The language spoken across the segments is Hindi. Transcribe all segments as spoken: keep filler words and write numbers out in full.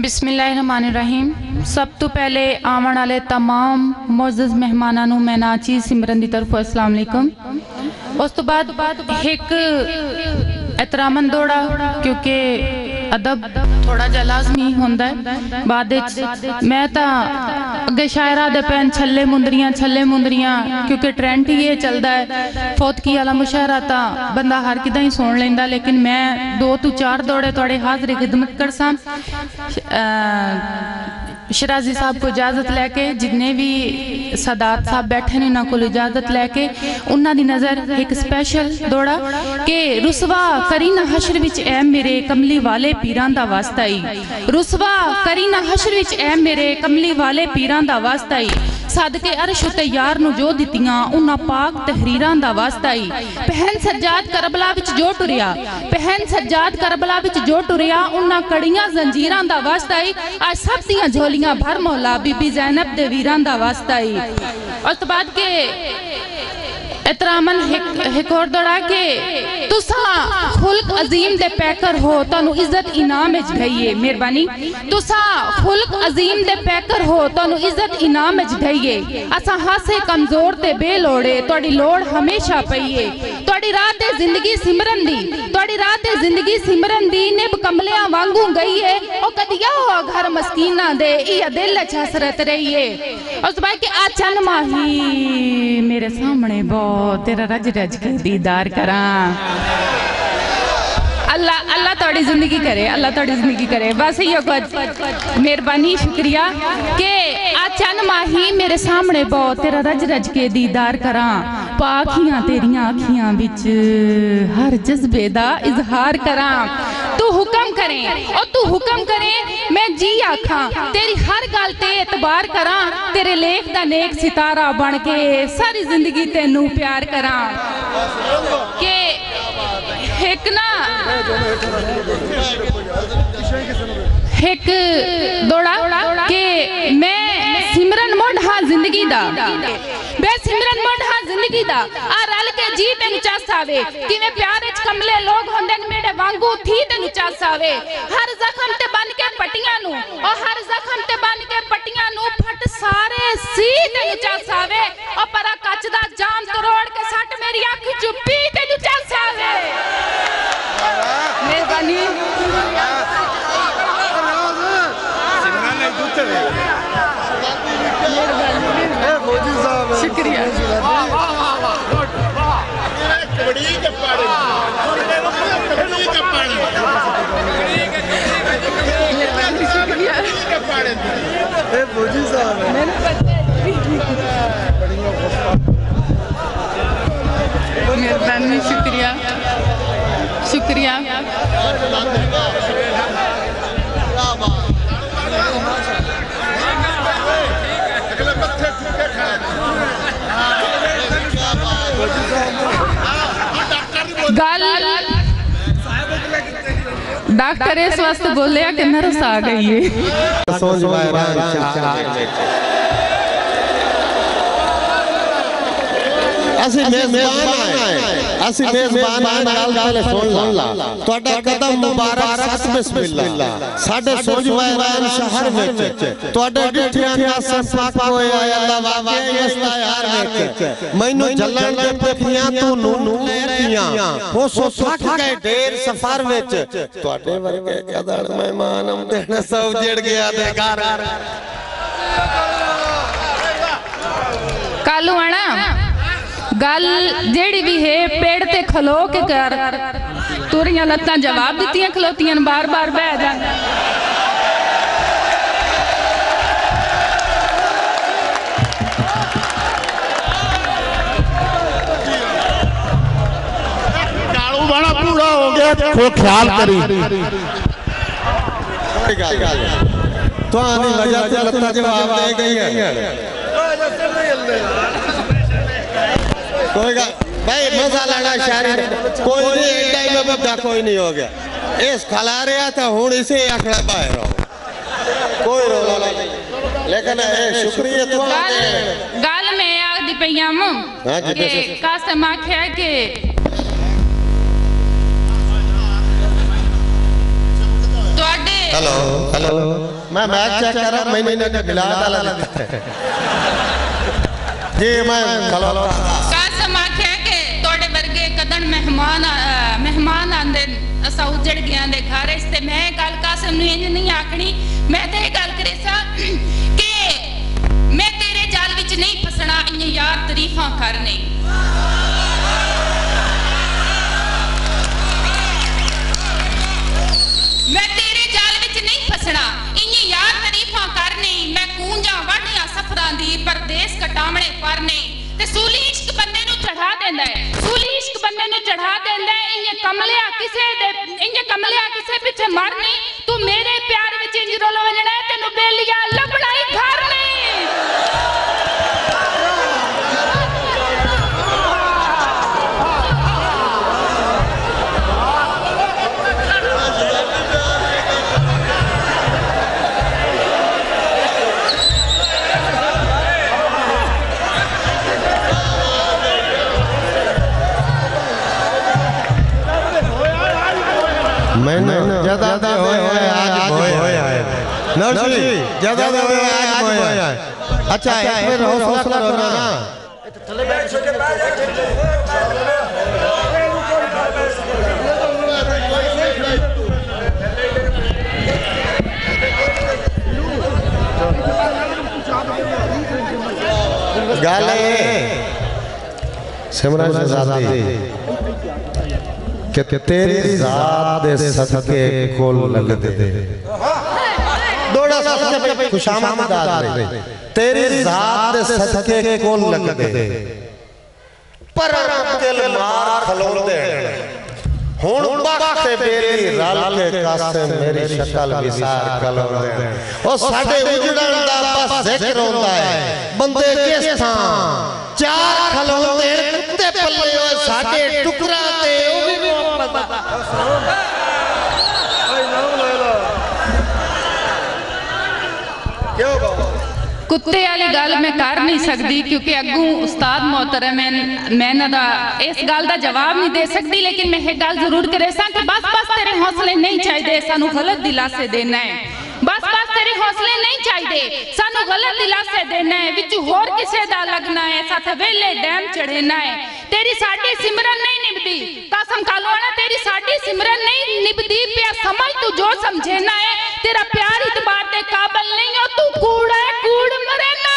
बिस्मिल्लाहिर्रहमानिर्रहीम। सब तो पहले आवन वाले तमाम मुअज़्ज़ज़ मेहमानां नूं मैं नाची सिमरन दी तरफों अस्सलाम वालेकुम। उस तो बाद एक एहतरामन दौड़ा क्योंकि अदब थोड़ा जा लाजमी होंदा है। बाद मैं तो अगे शायरा दे पैन छले मुंदरियां छले मुंदरियां क्योंकि ट्रेंड ही ये चलता है। फौतकी वाला मुशायरा तो बंदा हर किदा ही सुन लेंदा, लेकिन मैं दो तो चार दौड़े थोड़े हाज़री खिदमत कर सा। शराजी साहब को इजाजत लैके जिन्ने भी सादात साहब बैठे ने उन्होंने को इजाजत लैके उन्हों की नज़र एक स्पैशल दौड़ा कि रुसवा करीना हशर विच ऐ मेरे कमली वाले पीरां दा वास्ता ही। रुसवा करीना हशर विच ऐ मेरे कमली वाले पीरां दा वास्ता ही। सदके अरश ते यार नू जो दित्तियां उन्हां पाक तहरीरां दा वास्ता ही। पहन सज्जाद करबला विच जो टुरिया पहन सज्जाद करबला विच जो टुरिया उन्हां कड़ियां जंजीरां दा वास्ता ही। आज सब दियां झोलियां भर मौला बीबी ज़ैनब दे वीरां दा वास्ता ही। उस बाद के एहतरामन एक और दौड़ा के तुसा खुल्क अजीम दे पैकर हो तानू इज्जत इनाम विच ढईए। मेहरबानी तुसा खुल्क अजीम दे पैकर हो तानू इज्जत इनाम विच ढईए। असा हासे कमजोर ते बेलोड़े तोड़ी लोड़ हमेशा पईए। तोड़ी रात है जिंदगी सिमरन दी तोड़ी रात है जिंदगी सिमरन दी निब कमलियां वांगू गई है ओ कदिया हो घर मस्कीना दे इया दिल च हसरत रही है। उस बात के आ चन माही मेरे सामने बो तेरा रज रज के दीदार करा। अल्लाह अल्लाह थोड़ी जिंदगी करे अल्लाह थोड़ी जिंदगी करे। बस यो कुछ मेहरबानी शुक्रिया के आचन माही मेरे सामने बो तेरा रज रज के दीदार करा। पाखियां तेरियां अखियां विच हर जज्बे दा इजहार करा। तू हुक्म करे और तू हुक्म करे मैं जी आखा तेरी हर गल ते एतबार करा। तेरे लेख दा नेक सितारा बन के सारी जिंदगी तेनू प्यार करा। के एक ना एक दौड़ा के मैं सिमरन मुंड हाँ जिंदगी दा बे सिमरन मुंड हाँ जिंदगी दा आ रल के जी तेनू चस आवे किवें प्यार विच कमले लोग होंदे ने मेरे वांगू थी तेनू चस आवे। हर जख्म ते बन के पट्टियां नू ओ हर जख्म ते बन के पट्टियां नू फट सारे सी तेनू चस आवे ओ परा कच दा जाम तरोड़ के सट मेरी अख चुप्पी तेनू चस आवे। मेहरबानी शुक्रिया मेहरबानी शुक्रिया शुक्रिया। गल डॉक्टर इस वास्ते बोले कि नर्स आ गई है। ਅਸੀਂ ਮੇਜ਼ਬਾਨ ਆਏ ਅਸੀਂ ਮੇਜ਼ਬਾਨ ਆਏ ਨਾਲ ਗੱਲ ਸੁਣ ਲਾ ਤੁਹਾਡਾ ਕਦਮ ਮੁਬਾਰਕ ਸਤ ਬਿਸਮਿਲ੍ਲਾ ਸਾਡੇ ਸੋਜ ਵੈਰਾਨ ਸ਼ਹਿਰ ਵਿੱਚ ਤੁਹਾਡੇ ਡਿੱਠਿਆਂ ਦਾ ਸੰਪਾਕ ਹੋਇਆ ਅੱਲਾ ਵਾਕੇ ਇਸ ਦਾ ਯਾਰ ਵਿੱਚ ਮੈਨੂੰ ਜਲਣ ਦੇ ਪੱਖੀਆਂ ਤੂੰ ਨੂੰ ਲੈਤੀਆਂ ਹੋ ਸੋ ਸੱਠ ਗਏ ਢੇਰ ਸਫਰ ਵਿੱਚ ਤੁਹਾਡੇ ਵਰਗੇ ਕਦੜ ਮਹਿਮਾਨ ਆਉਂਦੇ ਨੇ ਸਭ ਜੜ ਗਿਆ ਦੇ ਘਰ कालू आना गल जेड़ी भी है पेड़ ते खलो के कर तुरियां लत्तां जवाब दित्तियां खलोतियां बार बार बह जा। कालू बड़ा पूरा हो गया तो ख्याल करी तो आनी वजह से लत्तां जवाब दे गई है। कोई भाई मजा लेना शायरी कोई नहीं एडा ही बब्दा कोई नहीं हो गया इस खला रहा था हुन इसे आखड़ा बाहर हो कोई रोला नहीं लेकिन ए शुक्रिया तो गल मैं आखदी पईयां के कासम आख्या के हेलो हेलो मैं मैच चेक कर रहा मैंने इन्हें गिलास डाला लेता है जी मैं चलो कासम आख्या के तोड़े वर्गे कदन मेहमान मेहमान आंदे असा उजड़ गया दे घर इसते मैं गल कासम नु इंज नहीं आखनी मैं ते गल करे सा के मैं तेरे जाल विच नहीं फसना इंज यार तारीफां करने मैं तेरे जाल विच नहीं फसना इंज यार तारीफां करने मैं कूंजा वाढिया सफरां दी परदेस कटावणे परने ते सूली इश्क बंदे नु चढ़ा देंदा है सूली इश्क बंदे नु चढ़ा देंदा है इंज कमलिया किसे दे इंज कमलिया किसे पीछे मरनी तू मेरे प्यार विच इंज रोल वजना है तेनु बेलिया लभना ही घर नहीं मैंने ज्यादा दे होए आज होए है नर्सरी ज्यादा दे होए आज होए है अच्छा एक बार हौसला करो ना थले बैठ के बैठ गाले सिमरन शहजादी कि तेरी ज़ात दे सदके कोल लगदे दोड़ा सदके पे खुशामद रे तेरी ज़ात दे सदके कोल लगदे पर दिल मार खलोंदे हुण बाखे बेली रल के कासे मेरी शक्ल विसार कलोंदे ओ साडे उजड़न दा बस जिक्र होंदा है बंदे किस थां चार खलोंदे कुत्ते पल्ले ओ साडे टुकड़ा ते ओ भी कुत्ते वाली गल मैं कर नहीं सकती क्योंकि अगू उस्ताद मोहतरम है मैं ना इस गल का जवाब नहीं दे सकती लेकिन मैं एक गल जरूर करे सा कि बस बस तेरे हौसले नहीं चाहिए सानू गलत दिलासे देना है बस बस तेरे हौसले नहीं चाहिए सानू गलत दिलासे देना है विच होर किसे दा लगना है साथ वेले डैम चढ़ेना है तेरी साडी सिमरन नहीं निभदी कसम खालवाना तेरी साडी सिमरन नहीं निभदी पिया समझ तू जो समझेना है तेरा प्यार इतबार दे काबिल नहीं हो तू कूड़ा है कूड़ मरेना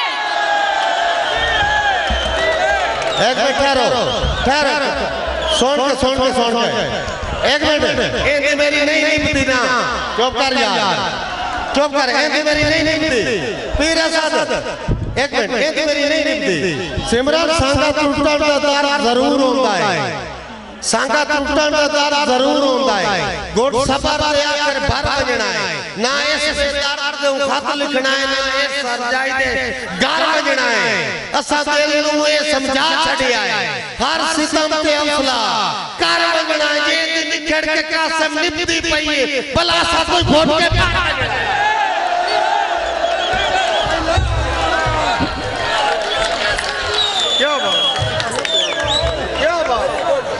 है एक मिनट ठहरो ठहरो सुन के सुन के सुन के एक मिनट ए मेरी नहीं निभदी ना चुप कर यार चुप कर ए मेरी नहीं निभदी पीर सादत एक मिनट ए मेरी नहीं निभदी सिमरन सांगा टूटण दा दर जरूर होंदा है सांगा टूटण दा दर जरूर होंदा है गुट सबर ते आकर भर बजना है ना इस दर दे खत लिखना है ना इस सरजाई दे घर बजना है असा दिल नु ए समझा छड़िया है हर सितम ते अफला कर बजना जे निखड़ के कासम निभदी पई है भला सा कोई वोट के क्या बात क्या बात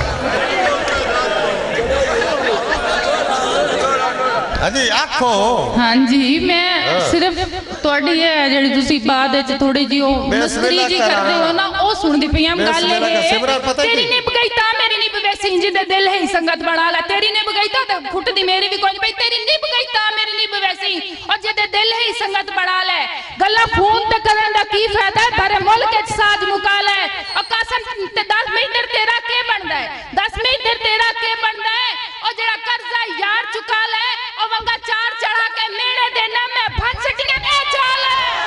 हाजी आखो हाँ जी मैं सिर्फ ਤੁਹਾਡੀ ਹੈ ਜਿਹੜੀ ਤੁਸੀਂ ਬਾਅਦ ਵਿੱਚ ਥੋੜੀ ਜੀ ਉਹ ਮਸਕਰੀ ਜੀ ਕਰਦੇ ਹੋ ਨਾ ਉਹ ਸੁਣਦੀ ਪਈ ਆਂ ਗੱਲ ਇਹ ਤੇਰੀ ਨਿਭ ਗਈ ਤਾਂ ਮੇਰੀ ਨਿਭ ਵੈਸੀ ਜਿੰਦੇ ਦਿਲ ਹੈ ਸੰਗਤ ਬਣਾ ਲੈ ਤੇਰੀ ਨਿਭ ਗਈ ਤਾਂ ਫੁੱਟਦੀ ਮੇਰੀ ਵੀ ਕੋਈ ਪਈ ਤੇਰੀ ਨਿਭ ਗਈ ਤਾਂ ਮੇਰੀ ਨਿਭ ਵੈਸੀ ਔਰ ਜਿਹਦੇ ਦਿਲ ਹੈ ਸੰਗਤ ਬਣਾ ਲੈ ਗੱਲਾਂ ਫੋਨ ਤੇ ਕਰਨ ਦਾ ਕੀ ਫਾਇਦਾ ਹੈ ਭਰੇ ਮੁਲਕ ਵਿੱਚ ਸਾਜ ਮੁਕਾ ਲੈ ਔਰ ਕਾਸਮ ਤੇ ਦਸ ਮੀਟਰ ਤੇਰਾ ਕੀ ਬਣਦਾ ਹੈ ਦਸ ਮੀਟਰ ਤੇਰਾ ਕੀ ਬਣਦਾ ਹੈ और जरा कर्जा यार चुका ले और वंगा चार चढ़ा के मेरे देना में भंसटी के ए चाल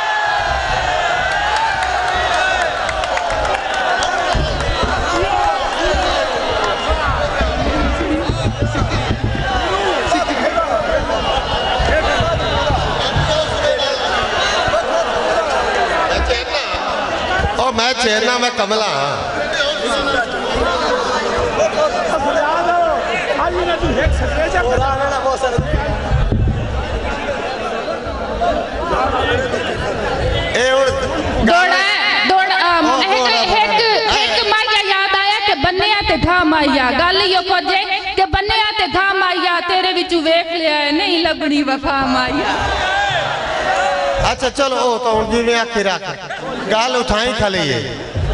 ओ मैं चेरना मैं कमला माइया गल यो कोजे के बन्ने ते घा माइया तेरे विच वेख लिया नहीं लबनी वफा माइया। अच्छा चलो ओ तो हुन जिवें आखी रख गल उठाई खाली है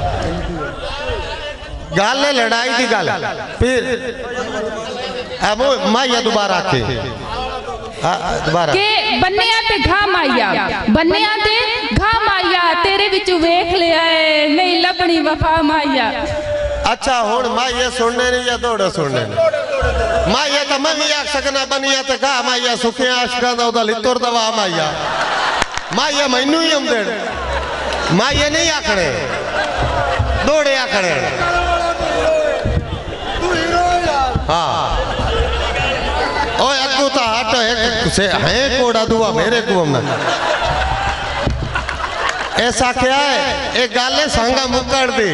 गल है लड़ाई की गल फिर अब माया दोबारा आखे दोबारा के बन्निया ते घा माया बन्निया ते घा माया तेरे विच वेख लिया है नहीं लभनी वफा माया। अच्छा हुन माया सुनने नहीं या दौड़ सुनने माया तो मैं भी आख सकना बनिया ते घा माया सुखिया आशका दा ओदा लितुर दवा माया माया मैनू ही आंदे माया नहीं आखने दौड़े आखने हाँ ओए अगू तो हट एक से है कोड़ा दुआ मेरे को हमने ऐसा क्या है एक गाले संगा मुक्कड़ दी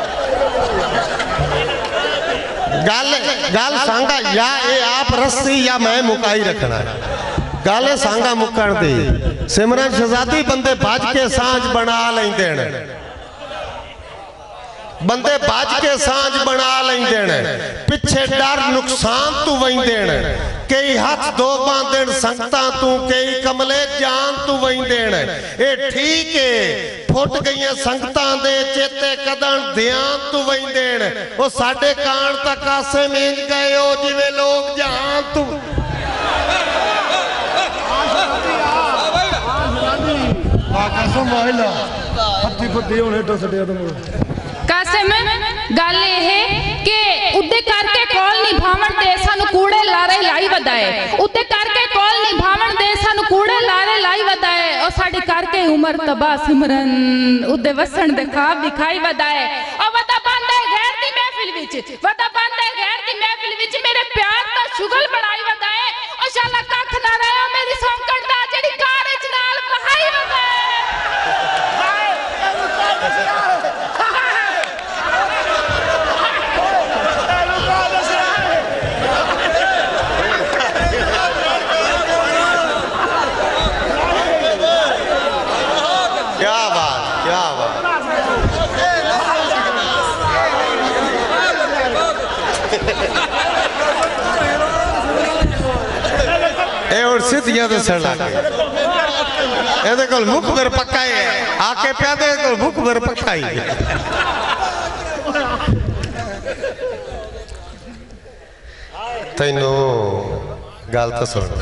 गाल गाल सांगा या ए आप रस्सी या मैं मुकाई रखना है गाले सांगा मुक्कड़ दी सिमरन शहजादी बंदे बाज के सांझ बना लेंदे ने बंदे बाज के सांझ बना लेंदे ने पिछे डर नुकसान तू वेंदे ने कई हाथ दो बांधण संगता तू कई कमले जान तू वेंदे ने ए ठीक है फुट गई संगतां दे चेते कदन ध्यान तू वेंदे ने ओ साडे कान तक आसे मेंज गए ओ जिवें लोग जान तू कसम आइला हत्ती फत्ती होने तो सड़े तो कासिम गल ये कि उदे करके कॉल निभावन दे सानू कूड़े लारे लाई वदाए उदे करके कॉल निभावन दे सानू कूड़े लारे लाई वदाए और साडी करके उम्र तबाह सिमरन उदे वसन दे ख्वाब दिखाई वदाए और वदा बंदे गैर दी महफिल विच वदा बंदे गैर दी महफिल विच मेरे प्यार दा शुगल बनाई वदाए और शाला कख ना रहा मेरी सौंकड़ दा जेड़ी कार विच नाल बहाई वदाए क्या बात क्या बात ए और सीधियां तो सड़ लग ए देखो मुख पर पक्का है आके पे दे को मुख पर पक्का ही तैनू गल तो सुन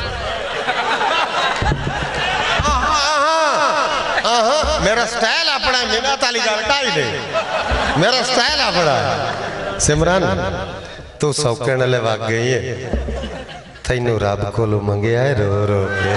मेरा स्टाइल अपना मिन्नत वाली गल ढाई दे मेरा स्टाइल अपना सिमरन तू सौकण ले वग गई है तैनू रब कोलों मंगया है रो रो के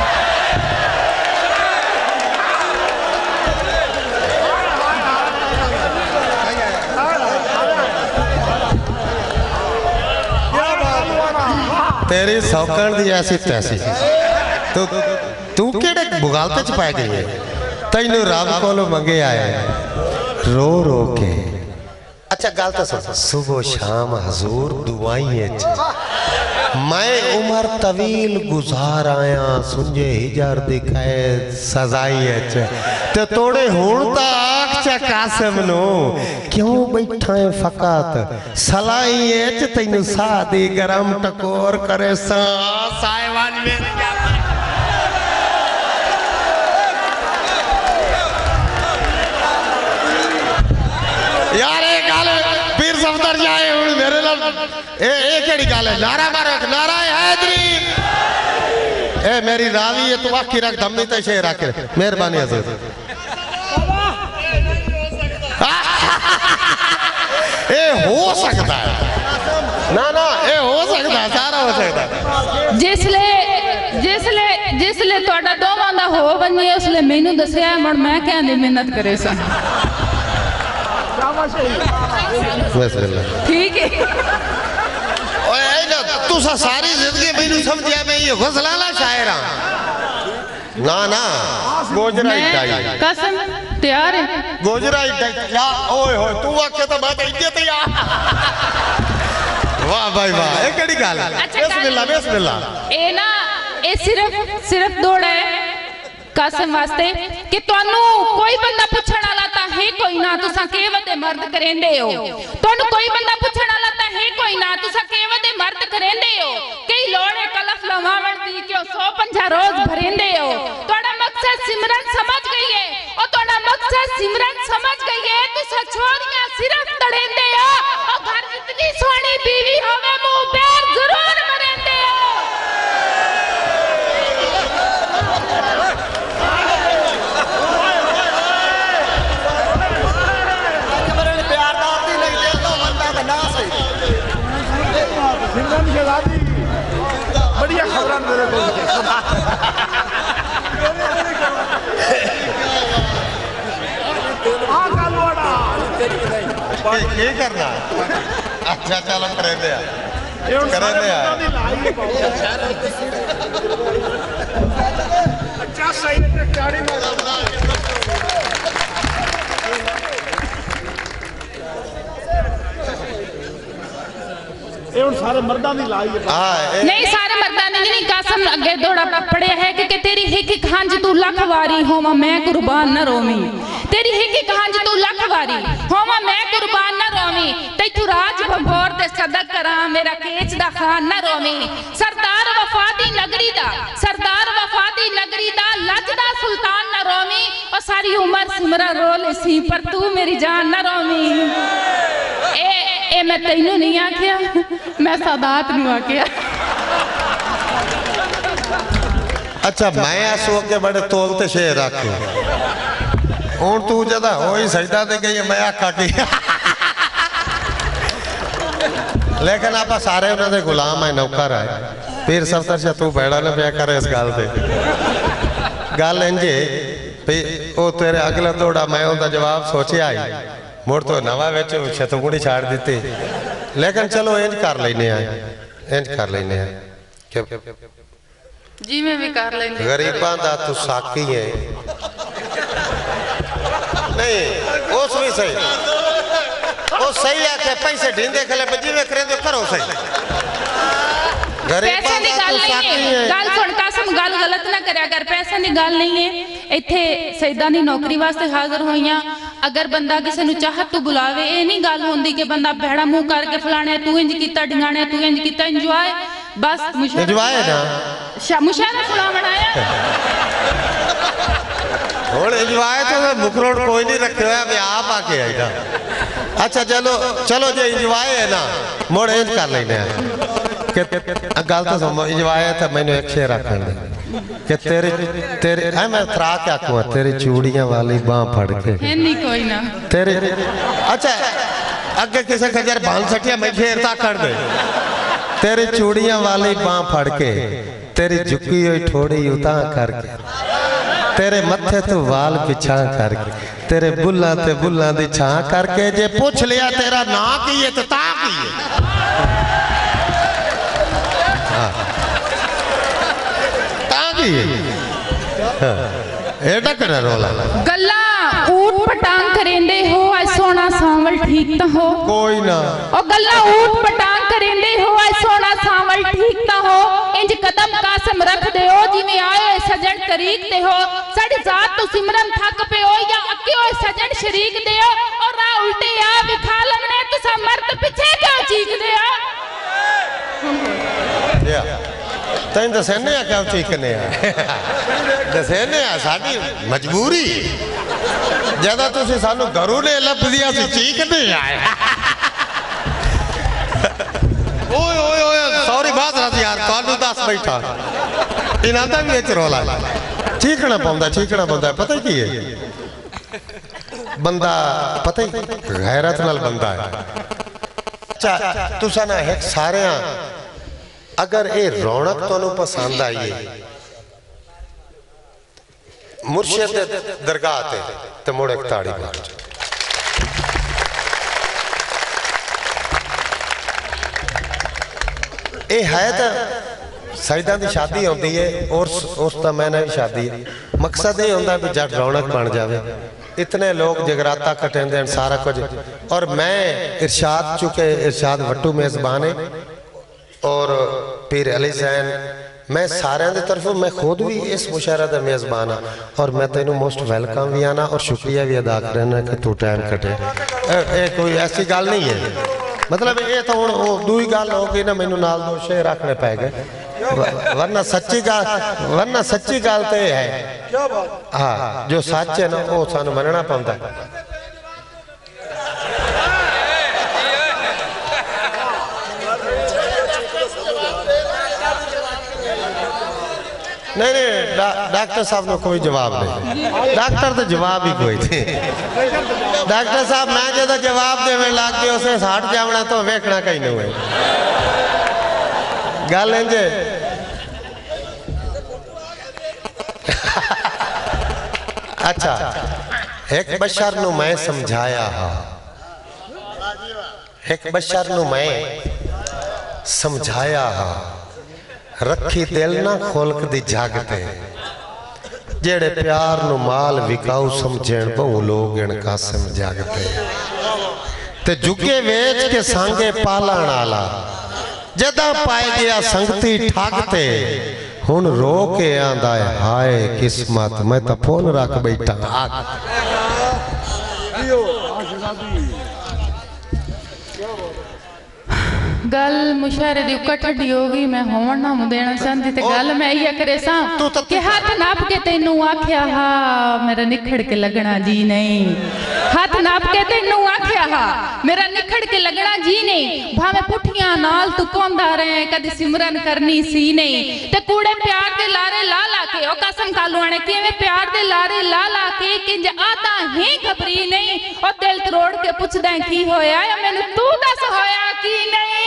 तेरी सौकण दी ऐसी तैसी तू तू केड़े बुगालते च पै गई है तैनू रब कोलों मंगे आए रो रो के। अच्छा गल तो सुन सुबह शाम हजूर दुआई मैं उम्र तवील गुजार आया सुंजे हिजर दिखाए सजाई ते तोड़े हुण ता आख च कासिम नो क्यों बैठा है फकत सलाई च तैनू सा दी गरम टकोर करे सा साहिवान में यार ये गल पीर सफदर जाए हुण मेरे नाल ए ए केड़ी गल है नारा मारो नारा हैदरी ए मेरी रावी है तू आखी रख धम्मी ते शेर रख मेहरबानी हजरत ए हो सकता है ना ना ए हो सकता है सारा हो सकता है जिसले जिसले जिसले तोड़ा दोवां दा हो बने उसले मैनू दसया मुड़ मैं क्या दी मेहनत करे सा ठीक है ओए ना तू सा सारी जिंदगी मैनू समझिया मैं ये गजलाला शायर हां ना ना गोजरा इटाई कसम तैयार है गोजरा इटाई या ओए होए तू आखे तो बात इज्जत या वाह भाई वाह ये केड़ी गल है बिस्मिल्लाह बिस्मिल्लाह ए ना ए सिर्फ सिर्फ दौड़ है कासिम वास्ते कि तुहानू कोई बंदा पूछण वाला ता है कोई ना तुसा केवदे मर्द करेंदे हो तुहानू कोई बंदा पूछण वाला ता है कोई ना तुसा केवदे मर्द करेंदे हो कई लोड़े कलफ लवावण दी क्यों सौ पंजा रोज भरेंदे हो तुहाडा मकसद सिमरन सिमरन समझ गई है तुसा छोरियां सिर्फ तड़ेंदे हो और घर जितनी सोहनी बीवी होवे मुंह पैर जरूर मरेंदे हो। सिमरन शहजादी बढ़िया खबर मेरे को ये करना अच्छा चलो करे दे करे दे अच्छा सही है गाड़ी में सारे मर्दा दी लाई है नहीं सारे मर्दा ने नहीं कासम अगे दौड़ा पड़े है कि, कि तेरी हिक हिक हांज तू लख वारी होवा मैं कुर्बान न रोवी तेरी हिक हिक हांज तू लख वारी होवा मैं कुर्बान न रोवी तैथू राज भंबोर ते सदक करा मेरा केच दा खान न रोवी सरदार वफा दी नगरी दा सरदार वफा दी नगरी दा लजदा सुल्तान न रोवी और सारी उम्र सिमरन रोल सी पर तू मेरी जान न रोवी। ए ए मैं तैनू नहीं आखिया मैं सादात नू आखिया। अच्छा मैं आसो के बड़े तोलते शेर रखे हूं तू जदा हो ही सजदा दे गई मैं आखा की लेकिन आप सारे उन्होंने गुलाम है नौकर है पीर सफदर शाह तू बैड़ा ना पिया कर इस गल से गल इंजे भी वो तेरे अगला दौड़ा मैं उनका जवाब सोचिया आई मुड़ तो नवा बिच छतुगुड़ी छाड़ दी लेकिन चलो इंज कर लेने इंज कर लेने जी मैं भी कर लेंगे गरीबां दा तू साकी है नहीं उस भी सही वो सही है कि पैसे ढींदे खले बजी में करे तो करो सही पैसे दी गल नहीं है गल सुन कासम गल गलत ना करया कर पैसे दी गल नहीं है इत्थे सईदा दी नौकरी वास्ते हाजिर होईयां अगर बंदा किसी नु चाहत तू बुलावे ए नहीं गल होंदी कि बंदा भैड़ा मुंह करके फलाने तू इंज कीता ढिंगाने तू इंज कीता एंजॉय बस एंजॉय ना मुशायरा सुनावण आया और एंजॉय तो मुकरोड़ कोई नहीं रखे हुआ मैं आप आके आईदा। अच्छा चलो चलो जो एंजॉय है ना मोड़ इंज कर लेने गल तो समझ एंजॉय है तो मैंने एक शेर आखन दे कि तेरे तेरे है मैं थरा के आखूं तेरी चूड़ियां वाली बांह फड़ के है नहीं कोई ना तेरे अच्छा अगे किसी खजर भाल सटिया मैं शेर ता कर दे तेरी चूड़ियां वाली बांह फड़ के तेरी झुकी हुई ठोड़ी उता करके तेरे मत्थे तो वाल पिछा करके तेरे बुल्ला ते बुल्ला दी छां करके जे पूछ लिया तेरा ना की है तो ता की है ता की है एडा करा रोला गल्ला ऊट पटांग करेंदे हो आज सोना सांवल ठीक तो हो कोई ना ओ गल्ला ऊट पटांग करेंदे हो आज सोना सांवल ठीक तो हो इंज कदम कासम रख दे हो जिवें आए सजन तरीक ते हो साडी जात तो सिमरन थक पे हो या अके हो सजन शरीक दे हो और रा उल्टे आ विखा लमने तुसा मर्द पीछे क्यों चीख दे हो या तैन दसने आ क्या चीकने आ दसने आ साडी मजबूरी ज्यादा तुसी सानू घरों ने लभ दिया सी चीकने आए ओए ओए ओए सॉरी बात रात यार कानू दस बैठा इनादा भी विच रोला चीकना पौंदा चीकना पौंदा पता की है बंदा पता ही गैरत नाल बंदा है। अच्छा तुसा ना एक सारे अगर ये रौनक तुहानू पसंद आई है मुर्शिद दरगाह ते ते मुड़ एक ताड़ी मार ये है तो सजदा की शादी होती है और उस मैंने भी शादी है मकसद ये होता है भी जट रौनक बन जाए इतने लोग जगराता कटेंदे सारा कुछ और मैं इरशाद चुके इरशाद वट्टू मेजबान है और पीर अली सैन मैं सारे की तरफों मैं खुद भी इस मुशायरा का मेज़बान हाँ और मैं तेन मोस्ट वेलकम भी आना और शुक्रिया भी अदा करना कि तू टाइम कटे ये कोई ऐसी गल नहीं है मतलब ये तो हूँ वो दूई गल हो गई ना मैनू नाल दो शेर रखने पै गए वरना सच्ची गाल वरना सच्ची गाल तो है क्या बात हाँ जो सच है ना वो सानू मनना पौंदा नहीं नहीं डा, डॉक्टर साहब ने कोई जवाब नहीं डॉक्टर तो जवाब ही कोई थे डॉक्टर साहब मैं जो जवाब देवे लग गए उसे हट जावना तो वेखना कहीं नहीं हुए गल इंजे अच्छा एक बशर नु मैं समझाया हा एक बशर नु मैं समझाया हा रखी दिल ना खोलक दी जागते जेड़े प्यार नु माल विकाऊ समझण बहु लोग इनका समझागते ते जुगे वेच के सांगे पालण आला जदा पाए गया संगती ठाकते हुन रो के आंदा है हाय किस्मत मैं तो फोन रख बैठा गल मुशारे दी कठड़ी होगी मैं होवन ना देना चाहती ते गल मैं ये करे सा कि हाथ नाप के तेनू आख्या हा मेरा निखड़ के लगना जी नहीं हाथ नाप के तेनू आख्या हा मेरा निखड़ के लगना जी नहीं भावे पुठियां नाल तू कोंदा रहे कदी सिमरन करनी सी नहीं ते कूड़े प्यार दे लारे ला ला के ओ कसम कालूआने किवें प्यार दे लारे ला ला के किंज आता ही खबरी नहीं ओ दिल तरोड़ के पुछदा की होया या मैनू तू दस होया की नहीं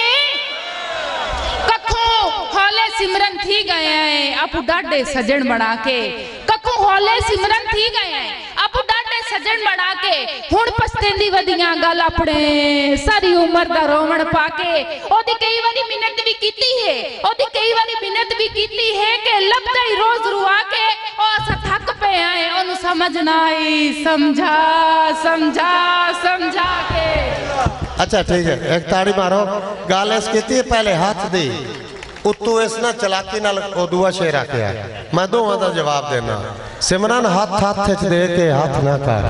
कखों हौले सिमरन थी गए हैं आप डाडे सजन बना के कखों हौले सिमरन थी गए हैं आप डाडे सजन बना के हुण पछतेंदी वदियां गल अपने सारी उम्र दा रोवण पाके ओदी कई वारी मिन्नत भी कीती है ओदी कई वारी मिन्नत भी कीती है कि लबदा ही रोज रुआ के ओ अस थक पे आए ओनु समझ ना आई समझा समझा समझा के अच्छा ठीक है एक ताड़ी मारो गाल इस कीती पहले हाथ दी उत्तू इस ना चलाकी नाल ओ दुआ शेर आख्या मैं दोवां दा जवाब देना सिमरन हाथ हाथ च दे के हाथ ना कर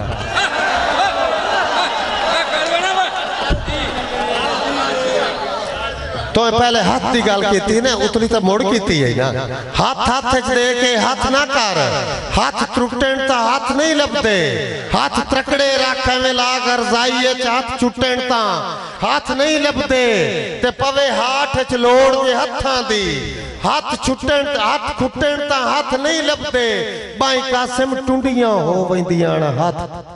तो पहले हाथ की गल की ना उतली तो मुड़ की है ना हाथ हाथ दे के हाथ ना कर हाथ त्रुटन ता हाथ नहीं लभते हाथ त्रकड़े राखे में ला कर जाइए हाथ चुटन ता हाथ नहीं लभते ते पवे हाथ च लोड़ के हत्थां दी हाथ छुटन हाथ खुटन ता हाथ नहीं लभते बाई कासिम टुंडियां हो वंदियां हाथ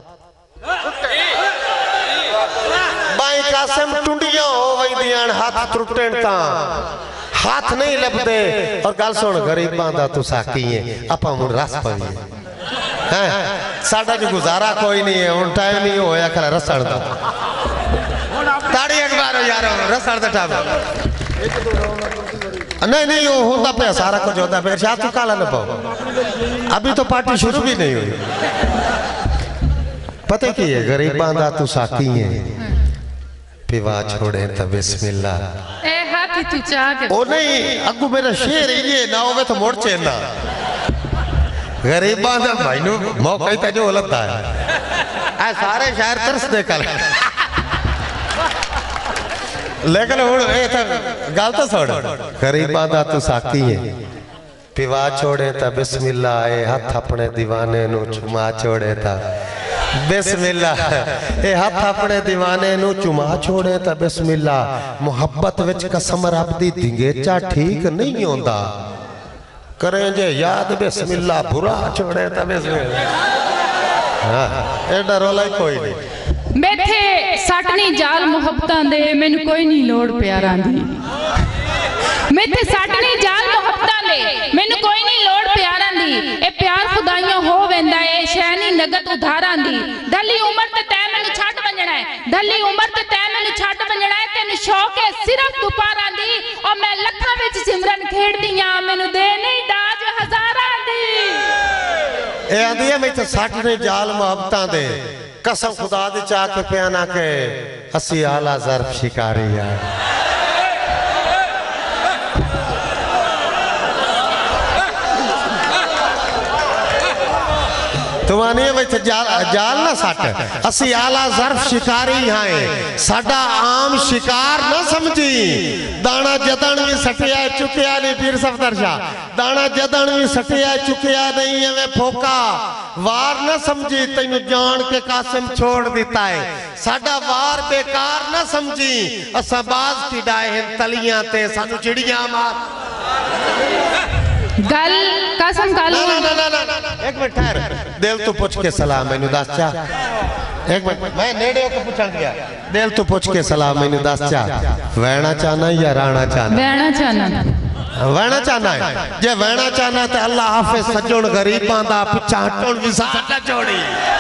बाई कासिम टुंडियां हो वंदियां हाथ त्रुटन ता हाथ नहीं लभते और गल सुन गरीबां दा तू साकी है आपां हुण रस पवी हैं साडा जो गुजारा कोई नहीं है हुण टाइम नहीं होया खला रसण दा ताड़ी एक बार यार रसण दा टाइम नहीं नहीं वो होता पे सारा कुछ होता पे शायद तू काला न पाओ अभी तो पार्टी शुरू भी नहीं हुई पता की है गरीबां दा तू साकी है पिवा छोड़े तो बिस्मिल्लाह ए हाथी तू चाह के ओ नहीं अगू मेरा शेर ये ना होवे तो मोड़ चेना गरीबां दा भाई नु मौका ही जो लगता है आ सारे शायर तरस दे कल लेकिन हुण ए तो गल तो छोड़ गरीबां दा तू साकी है पिवा छोड़े तो बिस्मिल्लाह ए हाथ अपने दीवाने नु चुमा छोड़े ता बिस्मिल्लाह ए हाथ अपने दीवाने नु चुमा छोड़े ता बिस्मिल्लाह मोहब्बत विच कसम रब दी दिंगेचा ठीक नहीं होंदा करें जे याद बिस्मिल्लाह बुरा छोड़े ता बिस्मिल्लाह हां एडा रोला कोई नहीं बैठे साटनी जाल मोहब्बतां दे मैनू कोई नहीं लोड़ प्यारां दी मेथे साटनी जाल मोहब्बतां दे मैनू कोई नहीं लोड़ प्यारां दी ए प्यार खुदाइयां हो वेंदा ए शैनी नगद उधारां दी ढली उम्र ते तै मैनू छड्ड वंजना है ढली उम्र ते तै मैनू छड्ड वंजना है तैनू शौक है सिर्फ दुपारां दी और मैं लखां विच सिमरन खेड़दियां मैनू दे नहीं दाज हजारां दी ए आंदी है मैं साटनी जाल मोहब्बतां दे कसम खुदा दी चाह के प्याना के असी आला ज़र्फ शिकारी है तुमानी भाई जाल जाल ना सट असी आला ज़र्फ शिकारी हैं साडा आम शिकार ना समझी दाना जदन भी सटिया चुकिया नहीं पीर सफदर शाह दाना जदन भी सटिया चुकिया नहीं है फोका वार ना समझी तेन जान के कासिम छोड़ दिता है साडा वार बेकार ना समझी असा बाज खिडाए तलियां ते सानू चिड़ियां मार गल कसम गल ना ना ना ना एक मिनट ठहर दिल तो पूछ के सलाम मैनू दस चा एक मिनट मैं नेड़े होके पूछन गया दिल तो पूछ के सलाम मैनू दस चा वैना चाहना या राणा चाहना वैना चाहना वैना चाहना है जे वैना चाहना ते अल्लाह हाफिज सज्जन गरीबां दा पिछा हटण विसार ना छोड़ी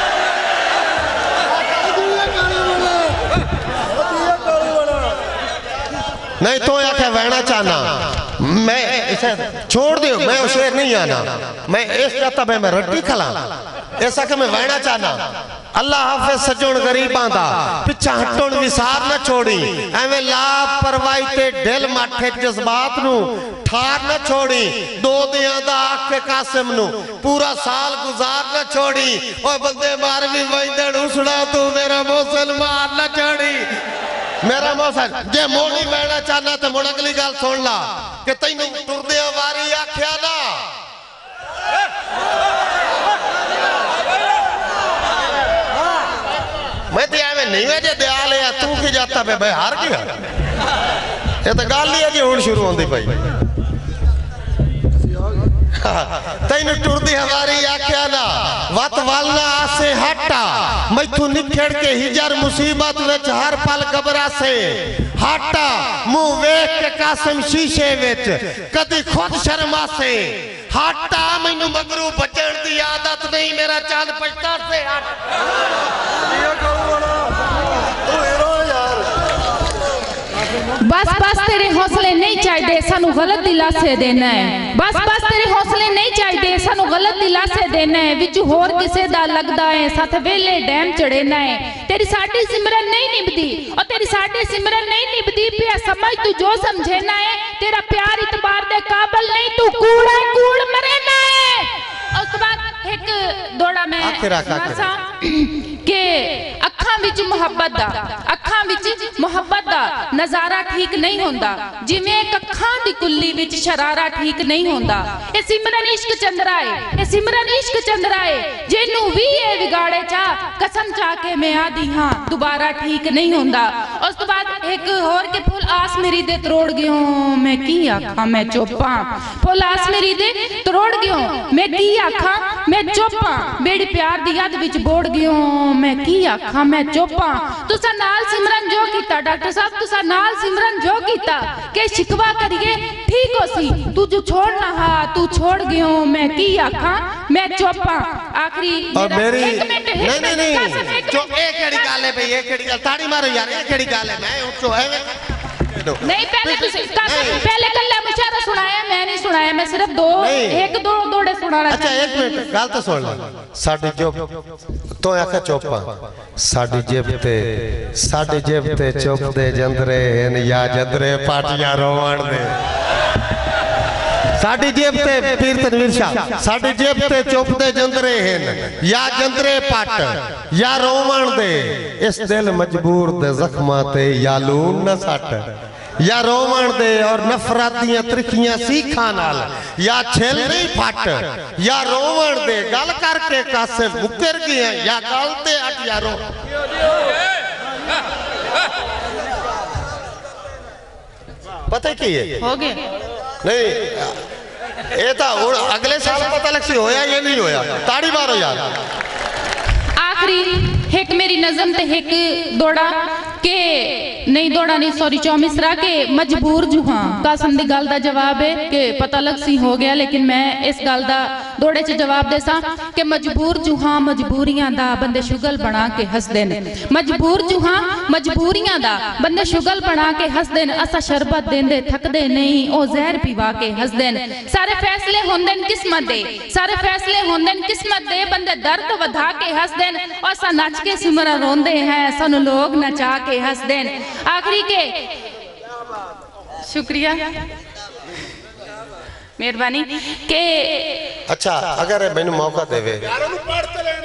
नहीं तो आखे वैना चाहना मैं इसे छोड़ दियो मैं शेर नहीं आना मैं इस चाहता मैं रोटी खला ऐसा कि मैं वैना चाहना अल्लाह हाफिज सज्जन गरीबां दा पिछा हटण विसार ना छोड़ी एवें लापरवाही ते दिल माठे जज्बात नु ठार ना छोड़ी दो दियां दा आके कासिम नु पूरा साल गुजार ना छोड़ी ओए बंदे मार भी वंदड़ उसड़ा तू मेरा मोहसिन मार ना छोड़ी मेरा मोहसिन जे मोनी वैना चाहना ते मुड़ अगली गल सुन ला कि तैनू टुरदे वारी आख्या ना मैं तो एवं नहीं है जे दयाल है तू की जाता पे भाई हार गया ये तो गल ही है जी हुण शुरू होंदी पई तेन टुरदी हमारी आख्या ना वत वालना आसे हटा मैथू निखड़ के हिजर मुसीबत विच हर पल घबरा से हटा मुंह वेख के कासिम शीशे विच कदी खुद शर्मा से हटा मैनू मगरू बचण दी आदत नहीं मेरा चांद पछता से बस बस तेरे हौसले नहीं चाहिए सानू गलत दिलासे देना है बस बस तेरे हौसले नहीं चाहिए सानू गलत दिलासे देना है विच होर किसे दा लगदा है साथ वेले डैम चढ़ेना है तेरी साडी सिमरन नहीं निभदी और तेरी साडी सिमरन नहीं निभदी पिया समझ तू जो समझेना है तेरा प्यार इतबार दे काबिल नहीं तू कूड़ा कूड़ मरेना है। उस बाद एक दौड़ा मैं के अखां विच मुहब्बत दा अखां विच मुहब्बत दा नजारा ठीक नहीं होंदा जिवें एक अखां दी कुल्ली विच शरारा ठीक नहीं होंदा ए सिमरन इश्क चंद्रा है ए सिमरन इश्क चंद्रा है जेनू भी ए विगाड़े चा कसम चा के मैं आदी हां दोबारा ठीक नहीं होंदा। उस तो बाद एक होर के फुल आस मेरी दे तरोड़ गयो मैं की आखां मैं चुप्पां फुल आस मेरी दे तरोड़ गयो मैं की आखां मैं चुप्पां बेड़ी प्यार दी याद विच बोड़ गयो मैं की आखां मैं चुप्पां तुसा नाल सिमरन जो कीता डॉक्टर साहब तुसा नाल सिमरन जो कीता के शिकवा करिए ठीक हो सी तू जो छोड़ना हा तू छोड़ गयो मैं की आखां मैं चुप्पां। आखिरी और मेरी एक मिनट नहीं नहीं नहीं जो एक केड़ी गल है भाई एक केड़ी गल ताड़ी मारो यार एक केड़ी गल है मैं उठो है नहीं पहले तुसी पहले कल्ला मुशारा सुनाया मैं नहीं सुनाया मैं सिर्फ दो एक दो दोड़े सुनाना। अच्छा एक मिनट गल तो सुन ले साडी जो तो आखा चोपा साडी जेब ते साडी जेब ते चुप दे जंदरे हन या जंदरे पाटियां रोवण दे साडी जेब ते पीर तनवीर शाह साडी जेब ते चुप दे जंदरे हन या जंदरे पाट या रोवण दे इस दिल मजबूर दे जख्मां ते या लून न सट या रोवण दे और नफरत दियां त्रिखियां सीखां नाल या छिल नहीं फट या रोवण दे गल करके कासे मुकर गए या गल ते अट यारो पता की है हो गया नहीं ये तो हुण अगले साल पता लग सी होया या नहीं होया ताड़ी मारो यार। आखिरी एक मेरी नज़म ते एक दौड़ा के नहीं दौड़ा नहीं सॉरी चौमिसरा के मजबूर जुहा कासम दी गल दा जवाब है कि पता लग सी हो गया लेकिन मैं इस गल दा दौड़े च जवाब दे सा कि मजबूर जुहा मजबूरियां दा बंदे शुगल बना के हसदे ने मजबूर जुहा मजबूरियां दा बंदे शुगल बना के हसदे ने असा शरबत देंदे थकदे नहीं ओ जहर पीवा के हसदे ने सारे फैसले होंदे न किस्मत दे सारे फैसले होंदे न किस्मत दे बंदे दर्द वधा के हसदे ने और असा नच के सिमरन रोंदे हैं सानू लोग नचा के हसदे ने। आखिरी के शुक्रिया मेहरबानी के अच्छा अगर मैनू मौका देवे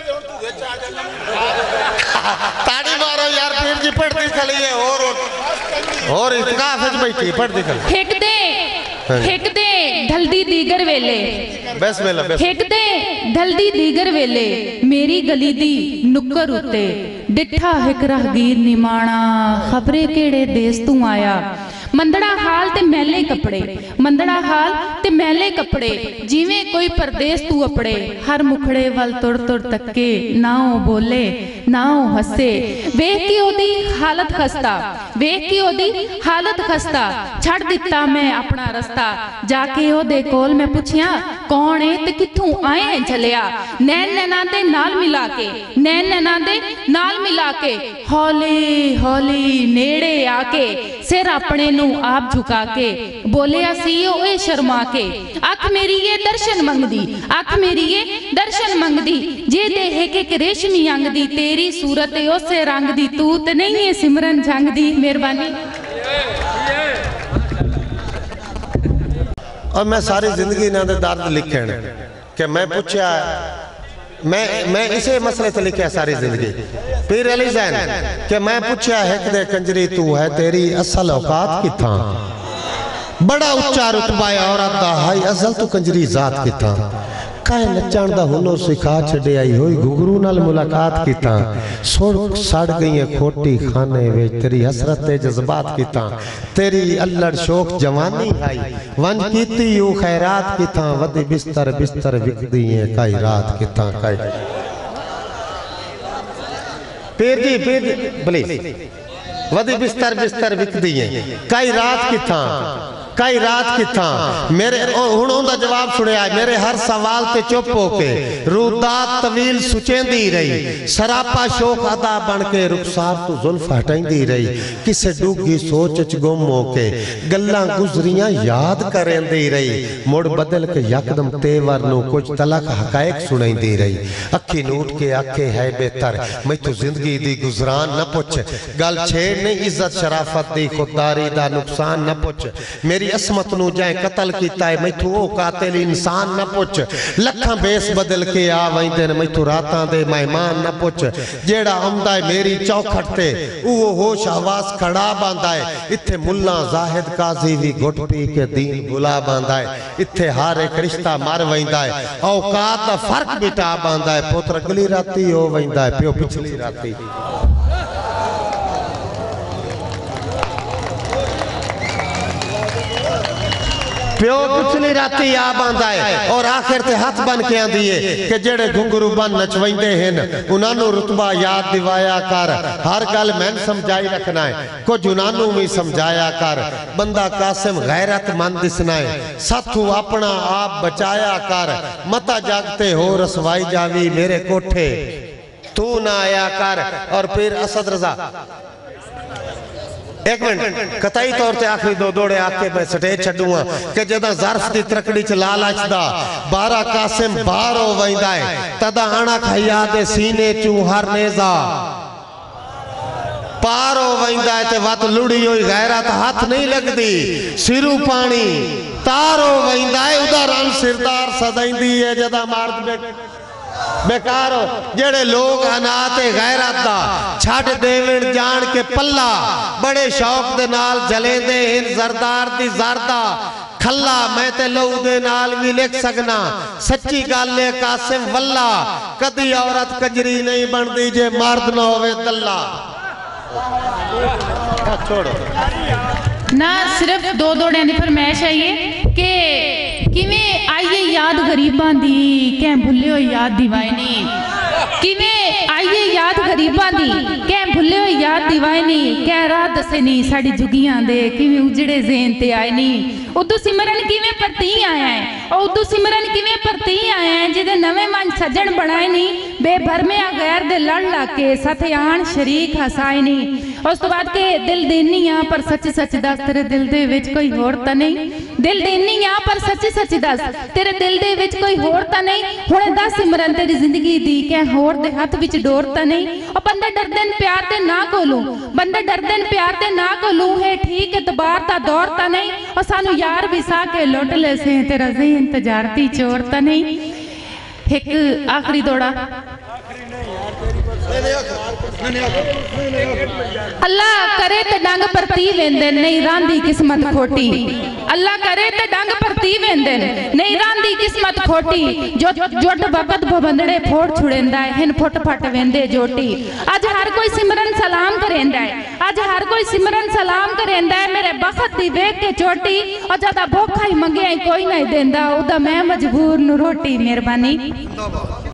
ताड़ी मारो यार, पीर जी पढ़ती खली है और और इत्काफ विच बैठी पढ़ती खली। हिक दे हिक दे ढलदी दीगर वेले, बिस्मिल्लाह हिक दे ढलदी दीगर वेले मेरी गली दी नुक्कर उत्ते डिठा हिक राहगीर निमाणा खबरे केड़े देस तू आया। मंदड़ा हाल ते मैले कपड़े, मंदड़ा हाल ते मैले कपड़े जिवें कोई परदेस तू अपड़े। हर मुखड़े वल तुर तुर तक्के, ना ओ बोले ना ओ हसे। वेख के ओदी हालत खस्ता, वेख के ओदी हालत खस्ता छड़ दिता मैं अपना रस्ता। जाके ओदे कोल मैं पुछिया कौन है ते कित्थों आए हैं झलिया। नैन नैना दे नाल मिला के, नैन नैना दे नाल मिला के हौली हौली नेड़े आके सिर अपने आप झुका के बोलिया सी ओए शर्मा के। अख मेरी ये दर्शन मंगदी, अख मेरी ये दर्शन मंगदी जे देह के एक रेशमी अंग दी तेरी सूरत उसे रंग दी तू ते नहीं है सिमरन जंग दी। मेहरबानी। और मैं सारी जिंदगी इन्हां दे दर्द लिखे कि मैं पूछया, मैं मैं इसे मसले ते लिखा सारी जिंदगी। पीर अली ज़ैन कि मैं पूछया है कि कंजरी तू है तेरी असल औकात किथा। बड़ा उच्चा रुतबा है औरत दा, हाय असल तू कंजरी जात किथा। काए नचण दा हुनर सिखा छड़े आई होई घुघरू नाल मुलाकात किथा। सुन सड़ गई है खोटी खाने विच तेरी हसरत ते जज्बात किथा। तेरी अल्लड़ शौक जवानी आई वंज कीती यू खैरात किथा। वदी बिस्तर बिस्तर विकदी है काई रात किथा। काई पीर जी पीर जी प्लीज, वदी बिस्तर बिस्तर विकदी है काई रात किथा, कई रात किथा। मेरे हुण उनका जवाब सुनिया, मेरे हर सवाल ते चुप होके रूदात तवील सुचेंदी रही। सरापा शौक अदा बन के रुखसार तू जुल्फ हटाइंदी रही। किसे डूगी सोच च गुम होके गल्लां गुजरियां याद करेंदी रही। मुड़ बदल के यकदम तेवर नु कुछ तलक हकायक सुनाइंदी रही। अखी नूट के आखे है बेहतर मैथू जिंदगी दी गुजरान न पुछ। गल छेड़ नहीं इज्जत शराफत दी खुददारी दा नुकसान न पुछ। मेरी असमत नु जाए कतल कीता है मैथू ओ कातिल इंसान न पुछ। लखां बेस बदल के आ वैंदे ने मैथू रातां दे मेहमान न पुछ। जेड़ा आंदा है मेरी चौखट ते वो होश आवाज खड़ा बांदा है। इत्थे मुल्ला जाहिद काजी भी घुट पी के दीन बुला बांदा है। इत्थे हर एक रिश्ता मर वैंदा है। औकात दा फर्क बिटा बांदा है। पुत्र अगली राती हो वैंदा है प्यो पिछली राती। प्यो पिछली राती आ बांदा है और आखिर ते हाथ बन के आंदी है कि जेड़े घुंगरू बन नचवाइंदे हैं उन्हां रुतबा याद दिवाया कर। हर गल मैन समझाई रखना है, कुछ उन्हां भी समझाया कर। बंदा कासिम गैरतमंद दिसना है, साथू अपना आप बचाया कर। मता जागते हो रसवाई जावी मेरे कोठे तू ना आया कर। और फिर असद रजा एक मिनट कतई तौर ते आखिरी दो दौड़े आके मैं स्टेज छड्डूंगा कि जदा ज़र्फ दी त्रकड़ी च लालच दा बारा कासिम बाहर हो वैंदा है। तदा अणक हया दे सीने चू हर नेजा पार हो वैंदा है। ते वत लुड़ी होई गैरत हाथ नहीं लगदी। सिरू पानी तार हो वैंदा है। उदा रन सिरदार सदाइंदी है जदा मार्द बे बेकार हो। जेड़े लोग अनाथ गैरत दा छड़ देवन जान के पल्ला बड़े शौक दे नाल जलेंदे हिन जरदार दी जरदा खल्ला। मैं ते लहू दे नाल भी लिख सकना सच्ची गल है कासिम वल्ला। कदी औरत कजरी नहीं बनदी जे मर्द ना होवे दल्ला। छोड़ो ना सिर्फ दो दौड़ियां दी फरमाइश आई है कि किवें आइए याद गरीबां दी कै भुल्ले होए याद दीवानी। किवें आइए याद गरीबां दी कै भुल्ले होए याद दीवानी। कै राह दसे नी साडी जुगियां दे किवें उजड़े ज़हन ते आए नी। उदू सिमरन किवें परती आया है और उदू सिमरन किवें परती आया है जिदे नवे मन सजन बनाए नी। बेभरमिया गैर दे लड़ ला के साथ आन शरीक हसाए नी। उस तो बाद के दिल देनी आ पर सच सच दस तेरे दिल दे विच कोई होर ता नहीं। दिल देनी आ पर सच सच दस तेरे दिल दे विच कोई होर ता नहीं। हुणे दस सिमरन तेरी जिंदगी दी कै होर दे हथ विच डोर ता नहीं। और बंदे डरदे न प्यार ते ना कोलू, बंदे डरदे न प्यार ते ना कोलू है ठीक एतबार ता दौर ता नहीं। और सानू यार विसा के लुट ले से तेरा ज़हन तजारती चोर ता नहीं। एक आखिरी दौड़ा अल्लाह करे ते डंग परती वेंदे नहीं रांदी किस्मत खोटी। अल्लाह करे ते डंग परती वेंदे नहीं रांदी किस्मत खोटी। जो जोट वक्त भवंदड़े फोड़ छुड़ेंदा है हिन फुट फट वेंदे जोटी। आज हर कोई सिमरन सलाम करेंदा है, आज हर कोई सिमरन सलाम करेंदा है मेरे बखत दी वेख के चोटी। और ज्यादा भूखा ही मंगे कोई नहीं देंदा उदा मैं मजबूर नु रोटी। मेहरबानी।